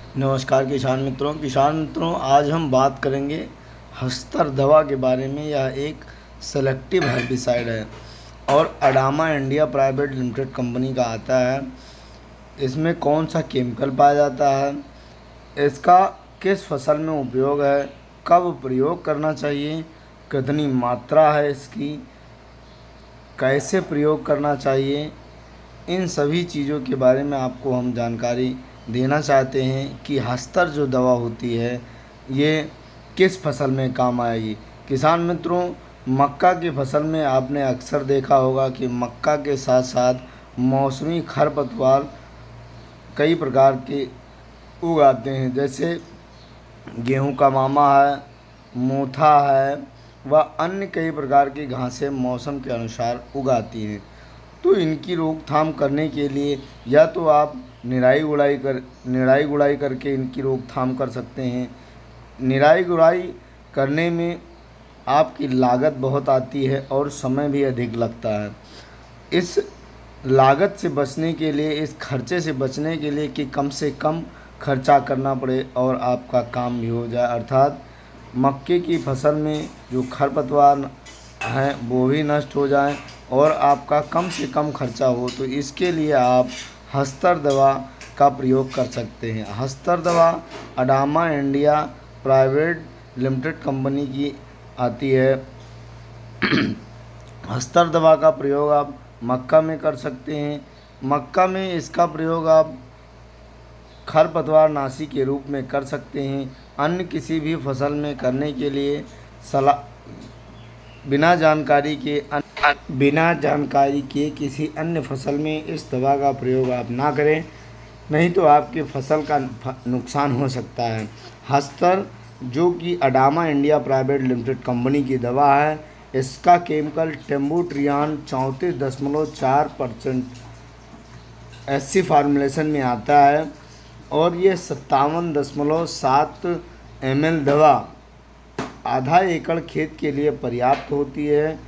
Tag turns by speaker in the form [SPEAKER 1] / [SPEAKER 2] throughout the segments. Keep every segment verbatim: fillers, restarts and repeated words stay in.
[SPEAKER 1] नमस्कार किसान मित्रों किसान मित्रों आज हम बात करेंगे हस्तर दवा के बारे में। यह एक सेलेक्टिव हर्बिसाइड है और Adama India private limited company का आता है। इसमें कौन सा केमिकल पाया जाता है, इसका किस फसल में उपयोग है, कब प्रयोग करना चाहिए, कितनी मात्रा है इसकी, कैसे प्रयोग करना चाहिए, इन सभी चीज़ों के बारे में आपको हम जानकारी देना चाहते हैं कि हस्तर जो दवा होती है ये किस फसल में काम आएगी। किसान मित्रों, मक्का की फसल में आपने अक्सर देखा होगा कि मक्का के साथ साथ मौसमी खरपतवार कई प्रकार के उगाते हैं, जैसे गेहूं का मामा है, मोथा है व अन्य कई प्रकार की घासें मौसम के अनुसार उगाती हैं। तो इनकी रोकथाम करने के लिए या तो आप निराई गुड़ाई कर निराई गुड़ाई करके इनकी रोकथाम कर सकते हैं। निराई गुड़ाई करने में आपकी लागत बहुत आती है और समय भी अधिक लगता है। इस लागत से बचने के लिए, इस खर्चे से बचने के लिए कि कम से कम खर्चा करना पड़े और आपका काम भी हो जाए, अर्थात मक्के की फसल में जो खरपतवार हैं वो भी नष्ट हो जाएं और आपका कम से कम खर्चा हो, तो इसके लिए आप हस्तर दवा का प्रयोग कर सकते हैं। हस्तर दवा Adama India private limited company की आती है। हस्तर दवा का प्रयोग आप मक्का में कर सकते हैं। मक्का में इसका प्रयोग आप खरपतवार नाशी के रूप में कर सकते हैं। अन्य किसी भी फसल में करने के लिए सलाह बिना जानकारी के बिना जानकारी के किसी अन्य फसल में इस दवा का प्रयोग आप ना करें, नहीं तो आपके फसल का नुकसान हो सकता है। हस्तर जो कि Adama India private limited company की दवा है, इसका केमिकल टेम्बुट्रियान चौंतीस दशमलव चार परसेंट एससी फार्मूलेशन में आता है और ये सत्तावन दशमलव सात एम एल दवा आधा एकड़ खेत के लिए पर्याप्त होती है।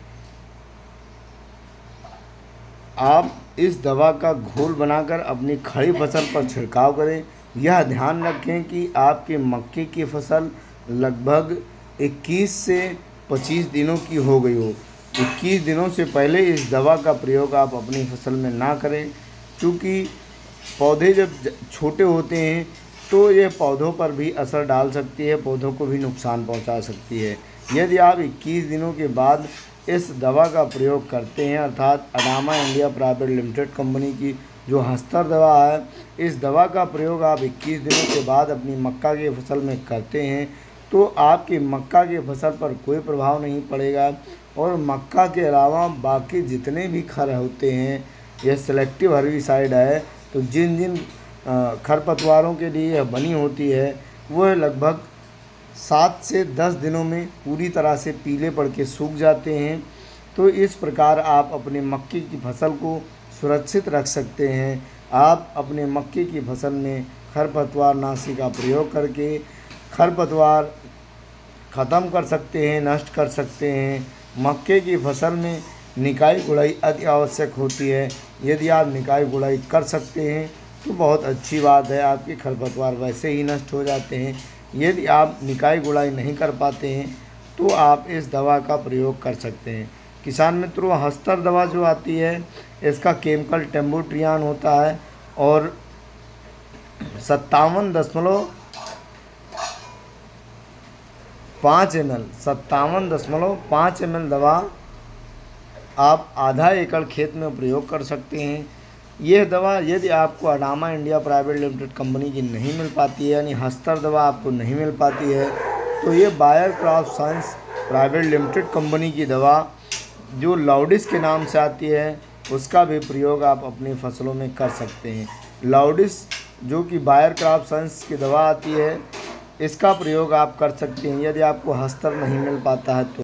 [SPEAKER 1] आप इस दवा का घोल बनाकर अपनी खड़ी फसल पर छिड़काव करें। यह ध्यान रखें कि आपके मक्के की फसल लगभग इक्कीस से पच्चीस दिनों की हो गई हो। इक्कीस दिनों से पहले इस दवा का प्रयोग आप अपनी फसल में ना करें, क्योंकि पौधे जब छोटे होते हैं तो ये पौधों पर भी असर डाल सकती है, पौधों को भी नुकसान पहुंचा सकती है। यदि आप इक्कीस दिनों के बाद इस दवा का प्रयोग करते हैं, अर्थात Adama India private limited company की जो हस्तर दवा है, इस दवा का प्रयोग आप इक्कीस दिनों के बाद अपनी मक्का की फसल में करते हैं, तो आपकी मक्का की फसल पर कोई प्रभाव नहीं पड़ेगा और मक्का के अलावा बाकी जितने भी खर होते हैं, यह सेलेक्टिव हर्बिसाइड है, तो जिन जिन खरपतवारों के लिए यह बनी होती है वह लगभग सात से दस दिनों में पूरी तरह से पीले पड़ के सूख जाते हैं। तो इस प्रकार आप अपने मक्के की फसल को सुरक्षित रख सकते हैं। आप अपने मक्के की फसल में खरपतवार नाशी का प्रयोग करके खरपतवार ख़त्म कर सकते हैं, नष्ट कर सकते हैं। मक्के की फसल में निकाई गुड़ाई अति आवश्यक होती है। यदि आप निकाई गुड़ाई कर सकते हैं तो बहुत अच्छी बात है, आपके खरपतवार वैसे ही नष्ट हो जाते हैं। यदि आप निकाई गुड़ाई नहीं कर पाते हैं तो आप इस दवा का प्रयोग कर सकते हैं। किसान मित्रों, हस्तर दवा जो आती है इसका केमिकल टेम्बुट्रियान होता है और सत्तावन दशमलव पाँच एम एल सत्तावन दशमलव पाँच एम एल दवा आप आधा एकड़ खेत में प्रयोग कर सकते हैं। यह दवा यदि आपको Adama India private limited company की नहीं मिल पाती है, यानी हस्तर दवा आपको नहीं मिल पाती है, तो ये Bayer crop science private limited company की दवा जो लाउडिस के नाम से आती है, उसका भी प्रयोग आप अपनी फसलों में कर सकते हैं। लाउडिस जो कि बायर क्रॉप साइंस की दवा आती है, इसका प्रयोग आप कर सकते हैं यदि आपको हस्तर नहीं मिल पाता है तो।